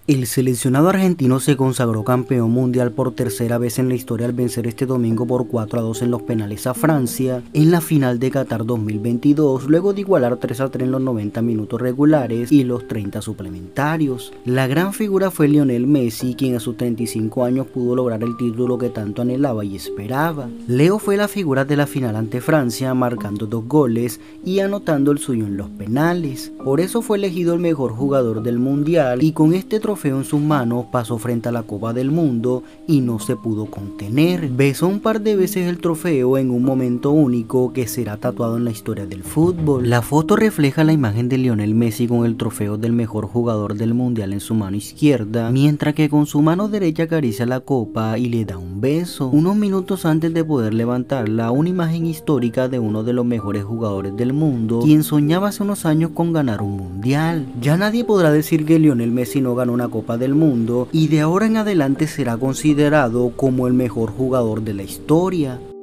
El seleccionado argentino se consagró campeón mundial por tercera vez en la historia al vencer este domingo por 4-2 en los penales a Francia en la final de Qatar 2022, luego de igualar 3-3 en los 90 minutos regulares y los 30 suplementarios. La gran figura fue Lionel Messi, quien a sus 35 años pudo lograr el título que tanto anhelaba y esperaba. Leo fue la figura de la final ante Francia, marcando 2 goles y anotando el suyo en los penales. Por eso fue elegido el mejor jugador del mundial y con este trofeo en sus manos pasó frente a la Copa del Mundo y no se pudo contener. Besó un par de veces el trofeo en un momento único que será tatuado en la historia del fútbol. La foto refleja la imagen de Lionel Messi con el trofeo del mejor jugador del mundial en su mano izquierda, mientras que con su mano derecha acaricia la copa y le da un beso. Unos minutos antes de poder levantarla, una imagen histórica de uno de los mejores jugadores del mundo, quien soñaba hace unos años con ganar un mundial. Ya nadie podrá decir que Lionel Messi no ganó una Copa del Mundo y de ahora en adelante será considerado como el mejor jugador de la historia.